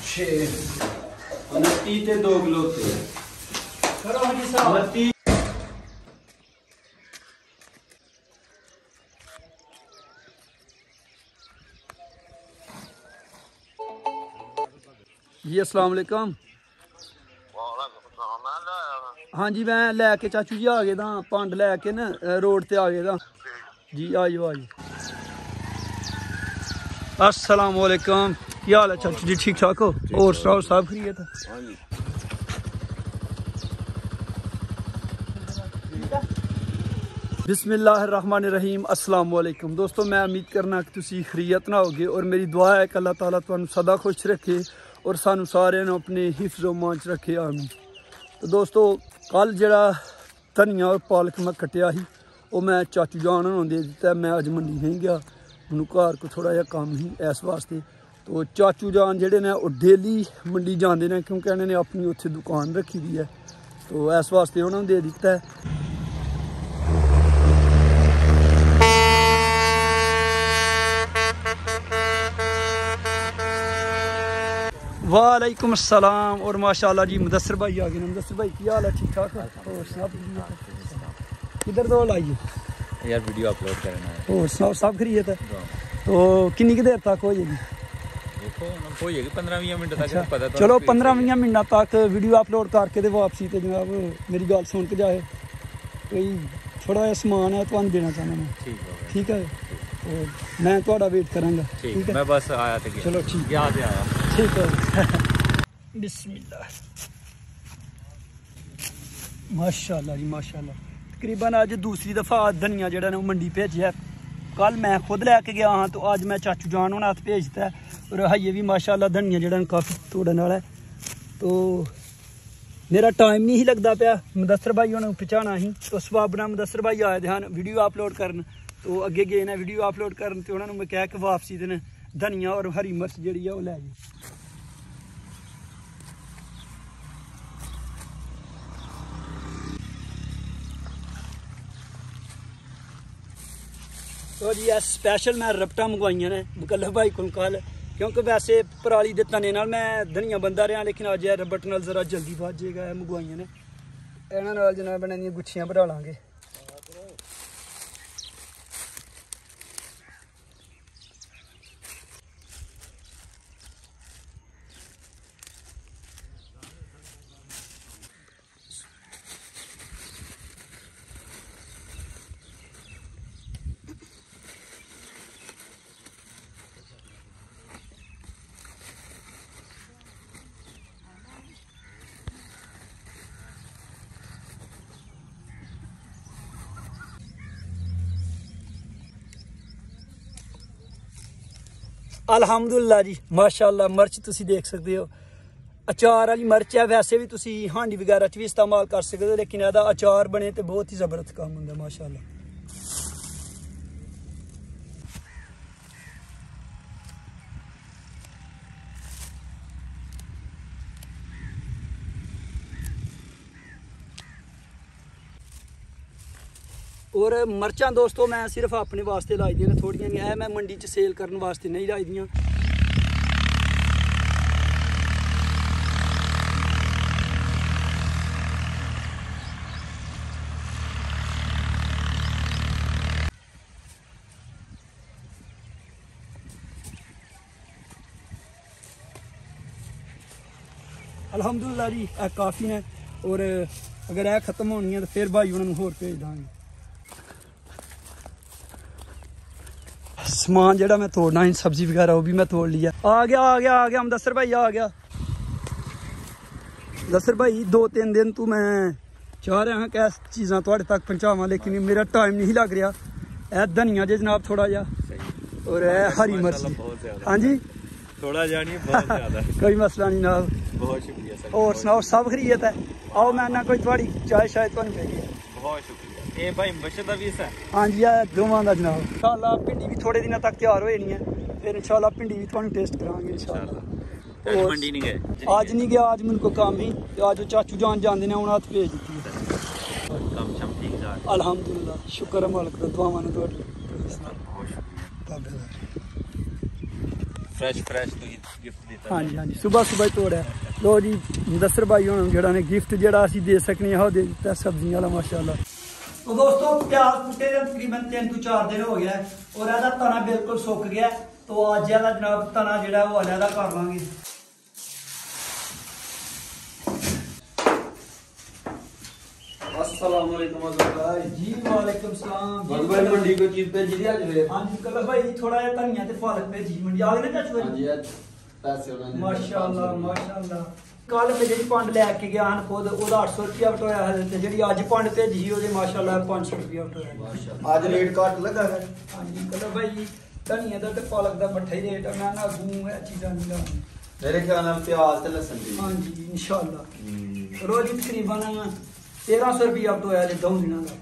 29 ਤੇ 2 ਕਿਲੋ ਤੇ ਕਰੋ ਜੀ ਸਾਹਿਬ 29। जी अस्सलाम वालेकुम। हाँ जी मैं लैके चाचू जी आ गए दा पंड लैके ना रोड ते आ गए दा जी। आइयो आइयो। अस्सलाम वालेकुम। क्या हाल है चाचू जी? ठीक ठाक हो? और सुनाओ सब खैरियत है? बिस्मिल्लाहिर्रहमानिर्रहीम। अस्सलाम वालेकुम दोस्तों, मैं उम्मीद करना कि तुसी खैरियत ना होगे और मेरी दुआ है कि अल्लाह ताला तुहानू सदा खुश रखे और सानू सारे अपने हिफ्ज़ व मान च रखे। आमीन। तो दोस्तों कल जरा धनिया और पालक मैं कट्टिया ही वो मैं चाचू जान होने दे दिता। मैं अज मंडी नहीं गया, मैनू घर को थोड़ा जहा कम ही इस वास्ते। तो चाचू जान जेडे ने वो डेली मंडी जाते हैं क्योंकि उन्होंने अपनी उत्थे दुकान रखी हुई है, तो इस वास्ते उन्होंने दे दिता है। वालेकुम अस्सलाम। और माशाल्लाह जी मुदस्सिर भाई आ गए। मुदस्सिर भाई क्या हाल है? ठीक ठाक है? और सब किधर दौड़ आइए यार वीडियो अपलोड करना है। और सुनाओ सब खैरियत है? तो कितनी देर तक हो जाएगी? देखो हो जाएगी 15-20 मिनट तक। अच्छा, पता तो चलो 15-20 मिनट तक वीडियो अपलोड करके तो वापसी तो जनाब मेरी गल सुन के जाए। कोई थोड़ा जहा समान है तो देना चाहना मैं। ठीक है और मैं थोड़ा वेट करांगा। ठीक है मैं बस आया था। चलो ठीक याद आया। ठीक है। बिस्मिल्लाह माशाल्लाह जी माशाल्लाह। तकरीबन अज दूसरी दफ़ा धनिया जो मंडी भेजिया। कल मैं खुद लैके गया हाँ, तो अज मैं चाचू जान होना हथ भेजता है। और हाइये भी माशाल्लाह धनिया जो काफ़ी तोड़न वाला है। तो मेरा टाइम नहीं ही लगता पाया मुदस्सिर भाई उन्होंने पहुँचाना ही, तो सबाब ना मुदस्सिर भाई आए थे वीडियो अपलोड करन। तो अगे गए ने वीडियो अपलोड करन, तो उन्होंने मैं कहा कि वापसी दिन धनिया और हरी मिर्च जी है वो लै जाए। तो जी यह स्पैशल मैं रपटा मंगवाइया ने मुकल्लफ भाई को कल, क्योंकि वैसे पराली के तने नाल मैं धनिया बंदा रहा, लेकिन अज रबट नाल जरा जल्दी बज जाएगा। मंगवाइया ने इन्होंने जनाब इन्हों दी गुच्छियां भरा लांगे। अलहमदुलिल्लाह जी माशाल्लाह। मिर्च तुसी देख सकते हो, अचार वाली मिर्च है। वैसे भी तुसी हांडी वगैरह भी इस्तेमाल कर सकते हो, लेकिन इसका अचार बने तो बहुत ही जबरदस्त काम होंगे माशाल्लाह। और मिर्चा दोस्तों मैं सिर्फ अपने वास्ते लाई दी थोड़ियां नहीं है, मैं मंडी च सेल करने वास्ते नहीं लाई दियां। अल्हम्दुलिल्लाह जी काफ़ी ने, और अगर यह खत्म होनी है तो फिर भाई उन्होंने होर भेज देंगे। समान जेड़ा मैं तोड़ना है सब्जी वगैरह वो भी मैं तोड़ लिया। आ गया मुदस्सिर भाई आ गया। मुदस्सिर भाई 2-3 दिन तो मैं चाह रहा हाँ कि चीज़ां तुहाडे तक पहुँचावां, लेकिन मेरा टाइम नहीं लग रहा। यह धनिया जे जनाब थोड़ा जा, और हरी मिर्च। हाँ जी थोड़ा जा नहीं बहुत ज़्यादा। कोई मसला नहीं जनाब, बहुत शुक्रिया सर। और सुनाओ सब खैरियत है? आओ मैं ना कोई थोड़ी चाय शायद तुहानू चाहिए। बहुत शुक्रिया। ये भाई बचत भी है। हाँ जी दोवां दा जनाब। इंशाल्लाह भिंडी भी थोड़े दिनों तक तैयार हो जानी है, फिर इंशाल्लाह भिंडी भी तुहानू टेस्ट करांगे इंशाल्लाह। मंडी नहीं गए आज नहीं गया, आज मेरे को काम ही, आज चाचू जान जाते हैं उन्हें हथ भेज दी। काम शम ठीक जा अल्हम्दुलिल्लाह शुक्र है मालिक दा, दुआवां ने तुहाडी। फ्रेश तो गिफ्ट देता हाँ जी हाँ जी सुबह सुबह तोड़ा लो जी मुदस्सर भाई होना जेड़ा ने गिफ्ट जेड़ा असी दे सकने वो दे दिता सब्जियां वाला माशाल्लाह। तो दोस्तों प्याज बूटे तकरीबन 3 to 4 दिन हो गया और ਇਹਦਾ तना बिल्कुल सुक गया तो आज ਇਹਦਾ जनाब तना जेड़ा वो अलहदा कर लांगे। अस्सलाम वालेकुम भाई जी वालेकुम सलाम भाई मंडी को चीज भेजी दी आज वे हां जी कल भाई थोड़ा या धनिया ते पालक भेजी मंडी आ गए ना चाचू हां जी आज पैसे होना माशाल्लाह माशाल्लाह कल मैं जी पंड लैके गया हन खुद ओदा 800 रुपया बटोया है ते जेडी आज पंड भेजी ओदे माशाल्लाह 500 रुपया बटोया माशाल्लाह आज रेट काट लगा है हां जी कल भाई धनिया दा ते पालक दा मठा ही रेट है मैं ना गूं है चीजां नहीं लानी मेरे ख्याल में प्याज ते लहसुन दी हां जी इंशाल्लाह रोज तकरीबन 1300 रुपया बटोया जे 2 दिनां दा।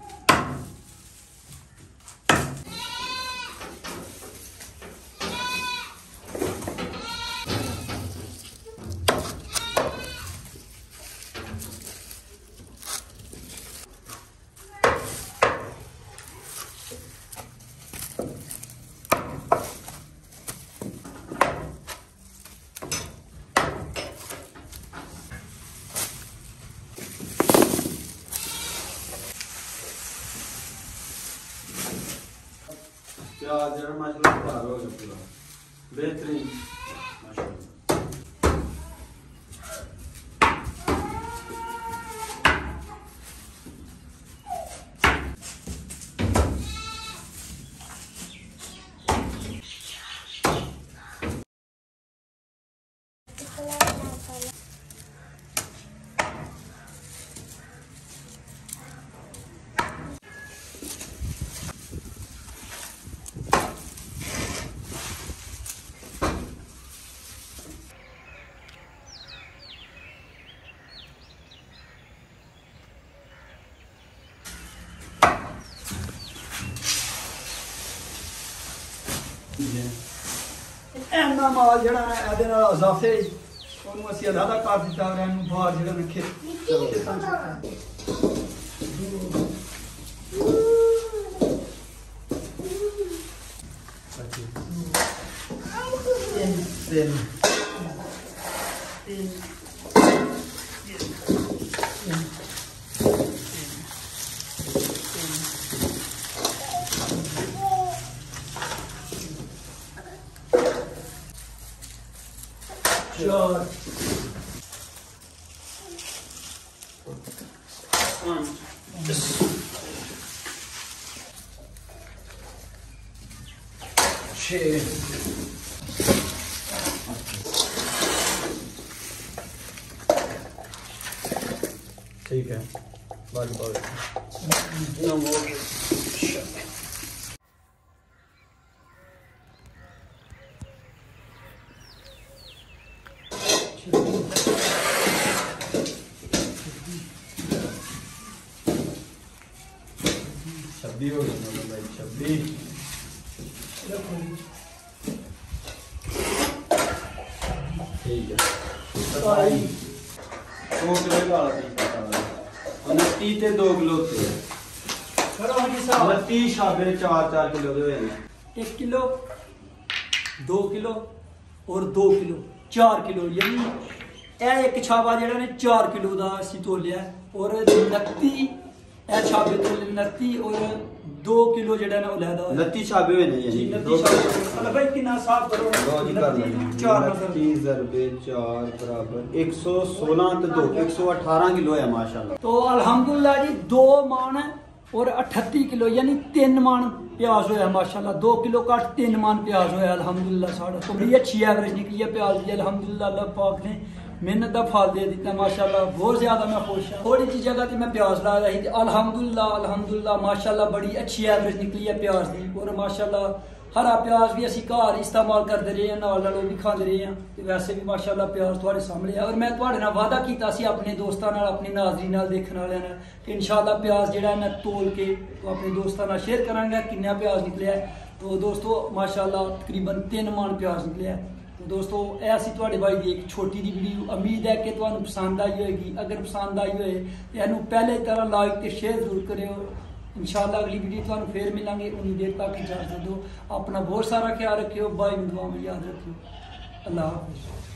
प्याज जरा माशाल्लाह तैयार हो गया पूरा बेहतरीन माशाल्लाह। ਐਨਾ ਮਾਲ ਜਿਹੜਾ ਹੈ ਇਹਦੇ ਨਾਲ ਇਜ਼ਾਫੇ ਉਹਨੂੰ ਅਸੀਂ ਅਲੱਗਾ ਕਰ ਦਿੱਤਾ ਔਰ ਇਹਨੂੰ ਬਾਹਰ ਜਿਹੜਾ ਰੱਖੇ ਖੇਤਾਂ ਚ चार ठीक है बस बस छब्बी हो गई भाई 26 ठीक है 2 किलो का 29 ते 2 किलो से करो हम हिसाब 29 शाबे 4 किलो दे होए 1 किलो 2 किलो और 2 किलो 4 किलो यानी ਇਹ ਇੱਕ ਛਾਵਾ ਜਿਹੜਾ ਨੇ 4 ਕਿਲੋ ਦਾ ਅਸੀਂ ਤੋਲਿਆ ਔਰ 29 ਇਹ ਛਾਵੇ ਤੋਲੇ 29 ਔਰ 2 ਕਿਲੋ ਜਿਹੜਾ ਨਾ ਉਹ ਲੈਦਾ ਹੋਇਆ 29 ਛਾਬੇ ਹੋਏ ਨੇ ਯਾਨੀ 29 ਛਾਵੇ ਮਤਲਬ ਭਾਈ ਕਿੰਨਾ ਸਾਫ ਕਰੋ 4 30 ज़रबे 4 बराबर 116 ਤੇ 2 118 किलो है माशाल्लाह। तो अल्हम्दुलिल्लाह जी 2 मान और 38 किलो यानी 3 मान प्याज होया माशाल्लाह 2 किलो कट 3 मान प्याज होया अल्हम्दुलिल्लाह साढ़ा तो बड़ी अच्छी एवरेज निकली है प्याज की अल्हम्दुलिल्लाह अल्लाह पाक ने मेहनत का फल दे दिता माशाल्लाह बहुत ज्यादा मैं खुश हाँ। थोड़ी सी जगह से मैं प्याज ला रही थी अल्हम्दुलिल्लाह माशाल्लाह बड़ी अच्छी एवरेज निकली है प्याज की और माशाल्लाह हरा प्याज भी असी घर इस्तेमाल करते रहे हैं नाल नाल भी खाते रहे हैं तो वैसे भी माशाल्लाह प्याज थोड़े सामने है और मैं थोड़े नाल वादा किया अपने दोस्तों नाल अपने नाज़रीन नाल देखने वाले नाल कि इंशाल्लाह प्याज जिहड़ा मैं तोल के तो अपने दोस्तों नाल शेयर करांगा कितना प्याज निकलिया है। तो दोस्तों माशाल्लाह तकरीबन 3 मान प्याज निकलिया है। तो दोस्तों ऐसी थोड़े भाई की एक छोटी जी वीडियो उम्मीद है कि तुहानू पसंद आई होगी अगर पसंद आई होए तो इनू पहले तरह लाइक तो शेयर जरूर करो इंशाल्लाह अगली वीडियो तुहानू फिर मिलेंगे उन्नी देर तक इजाजत दो अपना बहुत सारा ख्याल रखियो बाई दुआ में याद रखियो। अल्लाह हाफिज़।